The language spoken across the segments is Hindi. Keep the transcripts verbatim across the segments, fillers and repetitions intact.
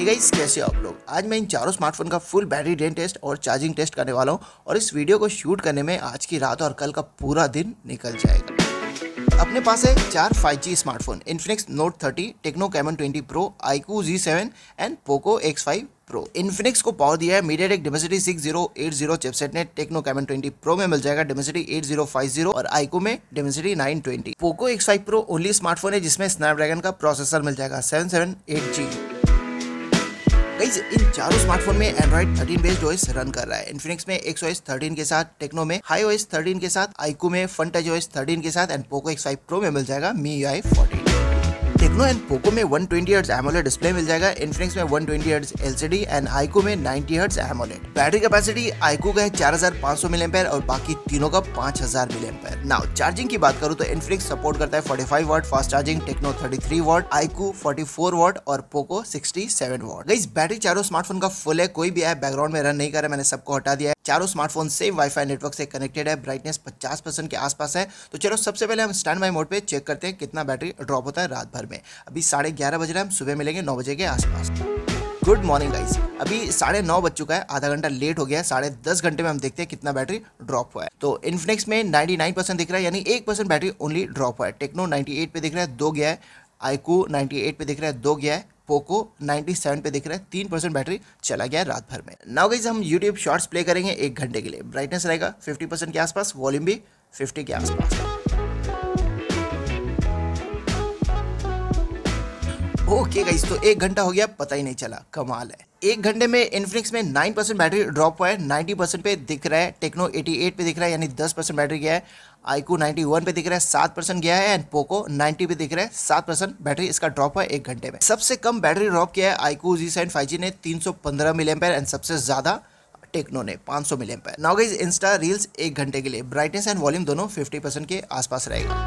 हे गाइस, कैसे हो आप लोग। आज मैं इन चारों स्मार्टफोन का फुल बैटरी ड्रेन टेस्ट और चार्जिंग टेस्ट करने वाला हूं और इस वीडियो को शूट करने में आज की रात और कल का पूरा दिन निकल जाएगा। अपने पास है चार five G smartphone, Infinix Note thirty, Tecno Camon twenty Pro, iQOO Z seven and Poco X five Pro. Infinix को पावर दिया है MediaTek Dimensity six zero eight zero chipset ने। टेक्नो कैमन ट्वेंटी प्रो में मिल जाएगा Dimensity eight zero five zero और आईक्यू में Dimensity nine twenty. Poco X five Pro only smartphone है जिसमें स्नैपड्रैगन का प्रोसेसर मिल जाएगा सेवन सेवन एट जी। गाइस, इन चारों स्मार्टफोन में Android thirteen based OS run कर रहा है। इन्फिनिक्स में एक्स ओएस थर्टीन के साथ, टेक्नो में हाई ओएस थर्टीन के साथ, आईक्यू में फन टच ओएस थर्टीन के साथ and Poco X five Pro में मिल जाएगा Mi U I fourteen. Tecno and Poco में one twenty hertz AMOLED display मिल जाएगा, इन्फिनिक्स में one twenty hertz LCD and iQOO में ninety hertz AMOLED. Battery capacity iQOO का है चार हज़ार पाँच सौ मिली एम्पीयर और बाकी तीनों का पाँच हज़ार मिली एम्पीयर। नाउ चार्जिंग की बात करूं तो इन्फिनिक्स सपोर्ट करता है पैंतालीस watt fast charging, Tecno thirty three watt, iQOO forty four watt और Poco sixty seven watt. Guys, battery चारों स्मार्टफोन का फुल है, कोई भी ऐप बैकग्राउंड में रन नहीं कर रहा है, मैंने सबको हटा दिया है। चारों स्मार्टफोन सेम वाईफाई नेटवर्क से कनेक्टेड है, ब्राइटनेस पचास परसेंट के आसपास है। तो चलो सबसे पहले हम स्टैंड बाय मोड पे चेक करते हैं कितना बैटरी ड्रॉप होता है रात भर में। अभी साढ़े ग्यारह बज रहा है, हम सुबह मिलेंगे नौ बजे के आसपास। गुड मॉर्निंग गाइस, अभी साढ़े नौ बज चुका है, आधा घंटा लेट हो गया है। साढ़े दस घंटे में हम देखते हैं कितना बैटरी ड्रॉप हुआ है। तो इन्फिनिक्स में नाइंटी नाइन परसेंट दिख रहा है, यानी एक परसेंट बैटरी ओनली ड्रॉप हुआ है। टेक्नो अट्ठानवे पे दिख रहा है, दो गया है। आईक्यू अट्ठानवे पे दिख रहा है, दो गया है। पोको सत्तानवे पे दिख रहा है, तीन परसेंट बैटरी चला गया रात भर में। नाउ गाइस, हम यूट्यूब शॉर्ट्स प्ले करेंगे एक घंटे के लिए। ब्राइटनेस रहेगा फिफ्टी परसेंट के आसपास, वॉल्यूम भी फिफ्टी के आसपास। ओके गाइस, तो एक घंटा हो गया, पता ही नहीं चला, कमाल है। एक घंटे में इन्फिनिक्स में नाइन परसेंट बैटरी ड्रॉप हुआ है, नाइंटी परसेंट पे दिख रहा है। टेक्नो अट्ठासी पे दिख रहा है, यानी टेन परसेंट बैटरी गया है। आईक्यू इक्यानवे पे दिख रहा है, सेवन परसेंट गया है एंड पोको नब्बे पे दिख रहा है, सेवन परसेंट बैटरी इसका ड्रॉप हुआ है एक घंटे में। सबसे कम बैटरी ड्रॉप किया है iQOO Z seven five G ने तीन सौ पंद्रह मिली एम्पीयर एंड सबसे ज्यादा टेक्नो ने पाँच सौ milliampere. Now guys, Insta Reels एक घंटे के लिए ब्राइटनेस एंड वॉल्यूम दोनों फिफ्टी परसेंट के आसपास रहेगा।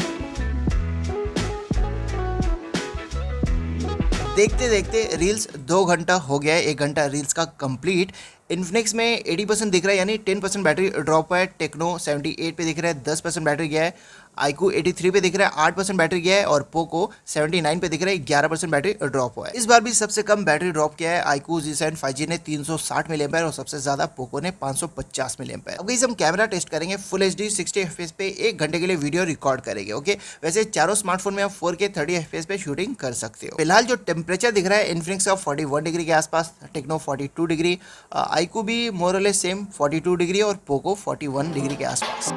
देखते देखते रील्स दो घंटा हो गया है, एक घंटा रील्स का कंप्लीट। इन्फिनिक्स में अस्सी परसेंट दिख रहा है, यानी टेन परसेंट बैटरी ड्रॉप है। टेक्नो अठहत्तर पे दिख रहा है, टेन परसेंट बैटरी गया है। आईक्यू तिरासी पे दिख रहा है, आठ परसेंट बैटरी गया है और पोको उन्यासी पे दिख रहा है, ग्यारह परसेंट बैटरी ड्रॉप हुआ है। इस बार भी सबसे कम बैटरी ड्रॉप किया है iQOO Z seven five G ने तीन सौ साठ मिली एम्पीयर और सबसे ज्यादा पोको ने पाँच सौ पचास मिली एम्पीयर। अब गाइस, हम कैमरा टेस्ट करेंगे फुल एचडी सिक्सटी एफपीएस पे, एक घंटे के लिए वीडियो रिकॉर्ड करेंगे। ओके, वैसे चारों स्मार्टफोन में आप फोर के थर्टी एफपीएस पे शूटिंग कर सकते हो। फिलहाल जो टेम्परेचर दिख रहा है इन्फिनिक्स का फोर्टी वन डिग्री के आसपास, Tecno forty two degree, iQOO भी मोर और less same forty two degree और पोको फोर्टी वन डिग्री के आसपास।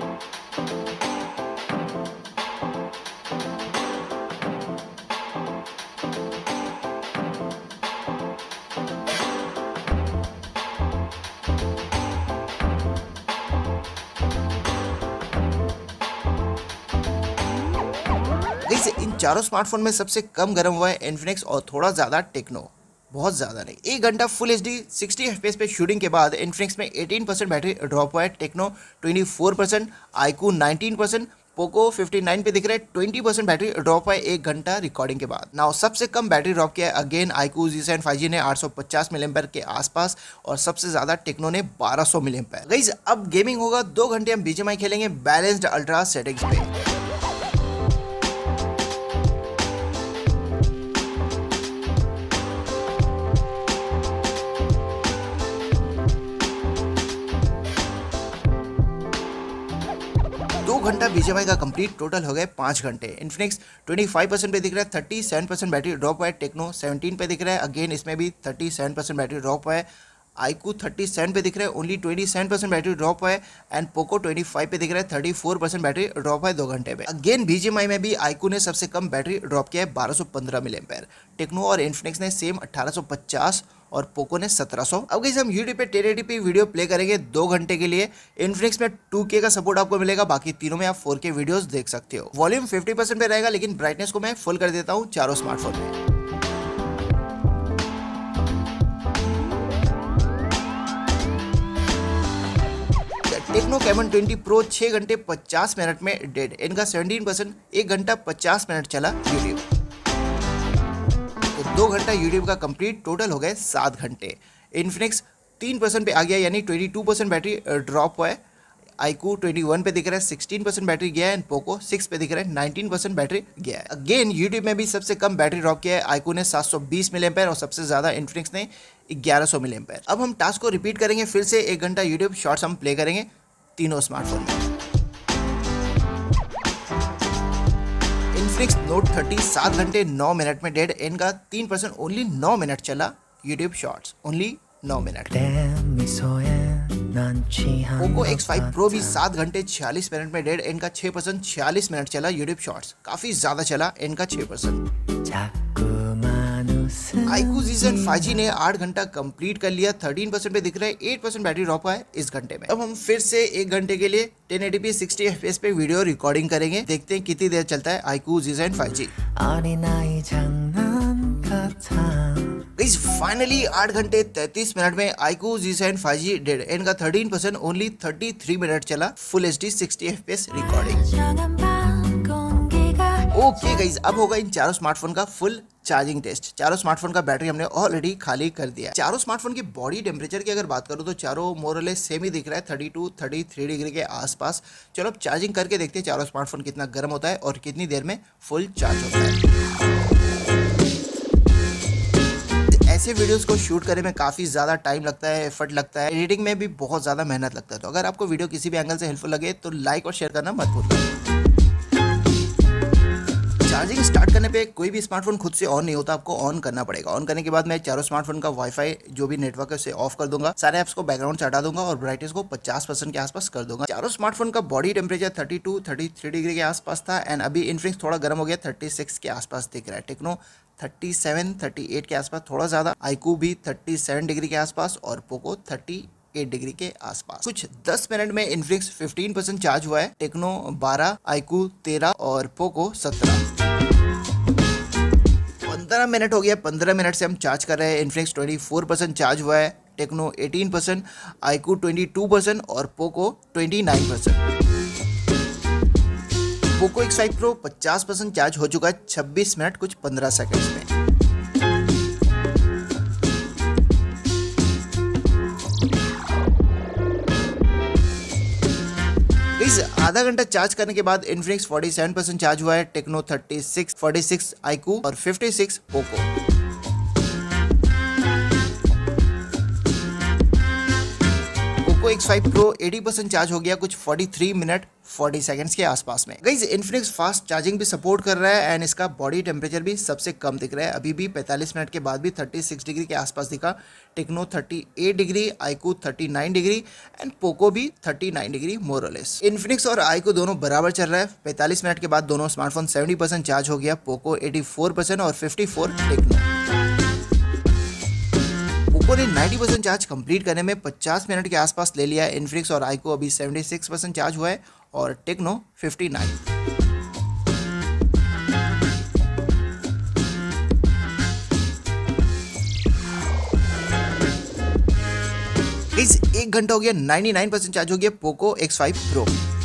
इन चारों स्मार्टफोन में सबसे कम गर्म हुआ है इन्फिनिक्स और थोड़ा ज्यादा टेक्नो, बहुत ज्यादा नहीं। एक घंटा फुल एचडी सिक्सटी एफपीएस पे शूटिंग के बाद इन्फिनिक्स में अठारह परसेंट बैटरी ड्रॉप हुआ है। टेक्नो चौबीस percent, iQOO nineteen percent, Poco उनसठ पे दिख रहा है, बीस परसेंट बैटरी ड्रॉप हुआ है एक घंटा रिकॉर्डिंग के बाद। नाउ सबसे कम बैटरी ड्रॉप किया है again iQOO Z seven five G ने आठ सौ पचास मिली एम्पीयर के आसपास और सबसे ज्यादा टेक्नो ने बारह सौ मिली एम्पीयर। गाइस, अब गेमिंग होगा, दो घंटे हम बीजीएमआई खेलेंगे बैलेंस्ड अल्ट्रा सेटिंग्स पे। दो घंटा बीजीएमआई का कंप्लीट, टोटल हो गए पाँच घंटे। इन्फिनिक्स पच्चीस परसेंट पे दिख रहा है, सैंतीस परसेंट बैटरी ड्रॉप हुआ है। टेक्नो सत्रह पे दिख रहा है, अगेन इसमें भी सैंतीस परसेंट बैटरी ड्रॉप हुआ है। आईक्यू सैंतीस पे दिख रहा है, ओनली सत्ताईस परसेंट बैटरी ड्रॉप हुआ है एंड पोको पच्चीस पे दिख रहा है, चौंतीस परसेंट बैटरी ड्रॉप है दो घंटे में। अगेन बीजीएमआई में भी आईक्यू ने सबसे कम बैटरी ड्रॉप किया है बारह सौ पंद्रह मिली एम्पीयर। टेक्नो और इन्फिनिक्स ने सेम अठारह सौ पचास और पोको ने सत्रह सौ। अब गाइस, हम यूट्यूब पे ten eighty p video play करेंगे दो घंटे के लिए। इन्फिनिक्स में टू के का सपोर्ट आपको मिलेगा, बाकी तीनों में आप फोर के वीडियोस देख सकते हो। वॉल्यूम फिफ्टी परसेंट पे रहेगा, लेकिन ब्राइटनेस को मैं फुल कर देता हूँ चारों स्मार्टफोन में। टेक्नो कैमन ट्वेंटी प्रो छह घंटे पचास मिनट में डेड, इनका सत्रह परसेंट, एक घंटा पचास मिनट चला यूट्यूब। तो दो घंटा यूट्यूब का कंप्लीट, टोटल हो गए सात घंटे। इन्फिनिक्स तीन परसेंट पे आ गया, यानी बाईस परसेंट बैटरी ड्रॉप हुआ है। iQOO इक्कीस पे दिख रहा है सोलह परसेंट बैटरी गया है एंड पोको सिक्स पे दिख रहा है नाइनटीन परसेंट बैटरी गया है। अगेन यूट्यूब में भी सबसे कम बैटरी ड्रॉप किया है iQOO ने सात सौ बीस मिली एम्पेयर और सबसे ज्यादा इन्फिनिक्स ने ग्यारह सौ मिली एम्पेयर। अब हम टास्क को रिपीट करेंगे, फिर से एक घंटा यूट्यूब शॉर्ट्स हम प्ले करेंगे तीनों स्मार्टफोन में। इन्फिनिक्स नोट थर्टी सात घंटे नौ मिनट में डेड एंड का तीन परसेंट ओनली नौ मिनट चला यूट्यूब शॉर्ट्स, ओनली नौ minute. Poco X five Pro भी सात घंटे छियालीस मिनट में डेड एंड का छह परसेंट छियालीस मिनट चला यूट्यूब शॉर्ट्स, काफी ज्यादा चला एंड का छह percent. iQOO Z seven five G ने आठ घंटा कंप्लीट कर लिया, तेरह परसेंट पे दिख रहा है, आठ परसेंट बैटरी ड्रॉप है इस घंटे में। अब हम फिर से एक घंटे के लिए ten eighty p sixty F P S पे वीडियो रिकॉर्डिंग करेंगे, देखते हैं कितनी देर चलता है iQOO Z seven five G. Finally आठ घंटे तैंतीस मिनट में iQOO Z seven five G dead and का तेरह परसेंट ओनली तैंतीस मिनट चला, full H D sixty F P S recording. Okay guys, अब होगा इन चारों स्मार्टफोन का फुल चार्जिंग टेस्ट। चारों स्मार्टफोन का बैटरी हमने ऑलरेडी खाली कर दिया है। चारों स्मार्टफोन की बॉडी टेम्परेचर की अगर बात करूं तो चारों मोरलेस सेम ही दिख रहा है, thirty two thirty three degree के आसपास। चलो अब चार्जिंग करके देखते हैं चारों स्मार्टफोन कितना गर्म होता है और कितनी देर में फुल चार्ज होता है। ऐसे वीडियोस को शूट करने में काफ़ी ज़्यादा टाइम लगता है, एफर्ट लगता है, एडिटिंग में भी बहुत ज़्यादा मेहनत लगता है। तो अगर आपको वीडियो किसी भी एंगल से हेल्पफुल लगे तो लाइक और शेयर करना मत भूलिए। चार्जिंग स्टार्ट करने पे कोई भी स्मार्टफोन खुद से ऑन नहीं होता, आपको ऑन करना पड़ेगा। ऑन करने के बाद मैं चारों स्मार्टफोन का वाईफाई जो भी नेटवर्क है उसे ऑफ कर दूंगा, सारे ऐप्स को बैकग्राउंड से हटा दूंगा और ब्राइटनेस को पचास परसेंट के आसपास कर दूंगा। चारों स्मार्टफोन का body temperature thirty two thirty three degree के आसपास था एंड अभी इन्फिनिक्स थोड़ा गर्म हो गया, थर्टी सिक्स के आसपास दिख रहा है। Tecno thirty seven thirty eight के आसपास थोड़ा ज़्यादा, iQOO भी थर्टी सेवन डिग्री के आसपास और पोको थर्टी एट डिग्री के आसपास। कुछ दस मिनट में इन्फिनिक्स फिफ्टीन परसेंट चार्ज हुआ है, टेक्नो बारह, iQOO तेरह और पोको सत्रह। पंद्रह मिनट हो गया, पंद्रह मिनट से हम चार्ज कर रहे हैं। Infinix twenty four percent charge हुआ है, टेक्नो अठारह percent, iQOO twenty two percent और Poco twenty nine percent. Poco X five Pro पचास परसेंट चार्ज हो चुका है, छब्बीस मिनट कुछ पंद्रह सेकंड्स में। इस आधा घंटा चार्ज करने के बाद Infinix forty seven percent charge हुआ है, Tecno thirty six, forty six iQOO और fifty six Poco. Poco X five Pro अस्सी परसेंट चार्ज हो गया, कुछ तैंतालीस मिनट चालीस सेकंड्स के आसपास में। गाइस इन्फिनिक्स फास्ट चार्जिंग भी सपोर्ट कर रहा है एंड इसका बॉडी टेम्परेचर भी सबसे कम दिख रहा है, अभी भी पैंतालीस मिनट के बाद भी छत्तीस डिग्री के आसपास दिखा। टेक्नो अड़तीस डिग्री, iQOO उनतालीस डिग्री एंड पोको भी उनतालीस डिग्री मोर और लेस। इन्फिनिक्स और iQOO दोनों बराबर चल रहा है। पैंतालीस मिनट के बाद दोनों स्मार्टफोन सत्तर परसेंट चार्ज हो गया, पोको चौरासी परसेंट और चौवन टेक्नो। पोको ने नब्बे परसेंट चार्ज कंप्लीट करने में पचास मिनट के आसपास ले लिया है। इन्फिनिक्स और iQOO अभी छिहत्तर परसेंट चार्ज हुआ है और टेक्नो उनसठ। इस एक घंटा हो गया, निन्यानवे परसेंट चार्ज हो गया Poco X five Pro.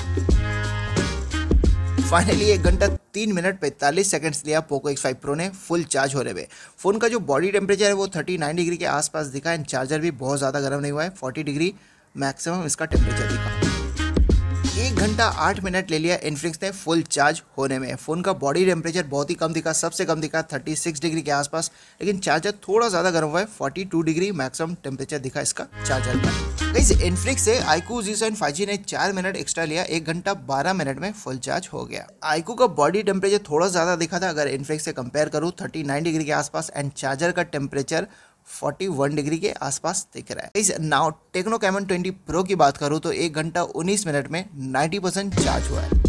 Finally एक घंटा तीन मिनट पैंतालीस सेकंड्स लिया पोको एक्स फाइव प्रो ने फुल चार्ज होने में। फोन का जो बॉडी टेम्परेचर है वो उनतालीस डिग्री के आसपास दिखा एंड चार्जर भी बहुत ज़्यादा गर्म नहीं हुआ है, चालीस डिग्री मैक्सिमम इसका टेम्परेचर दिखा। एक घंटा आठ मिनट ले लिया इन्फिनिक्स ने फुल चार्ज होने में। फ़ोन का बॉडी टेम्परेचर बहुत ही कम दिखा, सबसे कम दिखा छत्तीस डिग्री के आसपास, लेकिन चार्जर थोड़ा ज़्यादा गर्म हुआ है, बयालीस डिग्री मैक्सिमम टेम्परेचर दिखा इसका चार्जर का। गाइस इन्फिनिक्स से iQOO Z seven five G ने चार मिनट एक्स्ट्रा लिया, एक घंटा बारह मिनट में फुल चार्ज हो गया। iQOO का बॉडी टेम्परेचर थोड़ा ज़्यादा दिखा था, अगर इन्फिनिक्स से कंपेयर करूँ उनतालीस डिग्री के आसपास एंड चार्जर का टेम्परेचर इकतालीस डिग्री के आसपास दिख रहा है। इस now Tecno Camon twenty Pro की बात करूं तो एक घंटा उन्नीस मिनट में नब्बे परसेंट चार्ज हुआ है।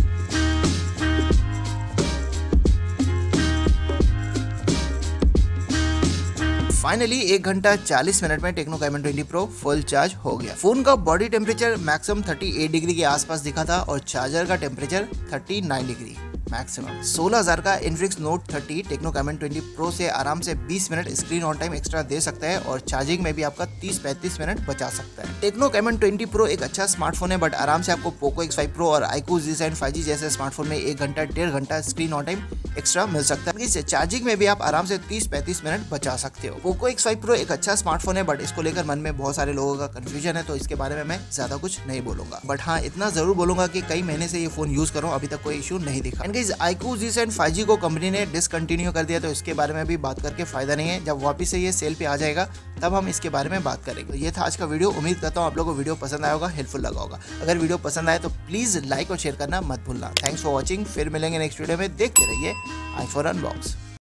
फाइनली एक घंटा चालीस मिनट में Tecno Camon twenty Pro full charge हो गया। फोन का बॉडी टेम्परेचर मैक्सिमम अड़तीस डिग्री के आसपास दिखा था और चार्जर का टेम्परेचर उनतालीस डिग्री मैक्सिमम। सोलह हज़ार का Infinix Note thirty Tecno Camon twenty Pro से आराम से बीस minute screen on time extra दे सकता है और चार्जिंग में भी आपका तीस पैंतीस मिनट बचा सकता है। टेक्नो कैमन ट्वेंटी प्रो एक अच्छा स्मार्टफोन है, बट आराम से आपको पोको एक्स फाइव प्रो और iQOO Z seven five G जैसे स्मार्टफोन में एक घंटा डेढ़ घंटा स्क्रीन ऑन टाइम एक्स्ट्रा मिल सकता है। इस चार्जिंग में भी आप आराम से तीस पैंतीस मिनट बचा सकते हो। पोको एक्स फाइव प्रो एक अच्छा स्मार्टफोन है, बट इसको लेकर मन में बहुत सारे लोगों का कंफ्यूजन है, तो इसके बारे में मैं ज्यादा कुछ नहीं बोलूंगा। बट हाँ, इतना जरूर बोलूंगा कि कई महीने से ये फोन यूज कर रहा हूं, अभी तक कोई इशू नहीं दिखा। And guys, iQOO Z seven five G को कंपनी ने डिसकंटिन्यू कर दिया, तो इसके बारे में भी बात करके फायदा नहीं है। जब वापस से ये सेल पे आ जाएगा तब हम इसके बारे में बात करेंगे। तो ये था आज का वीडियो। उम्मीद करता हूँ आप लोगों को वीडियो पसंद आया होगा, हेल्पफुल लगा होगा। अगर वीडियो पसंद आए तो प्लीज लाइक और शेयर करना मत भूलना। Thanks for watching. फिर मिलेंगे नेक्स्ट वीडियो में। देखते रहिए आई फोर अनबॉक्स।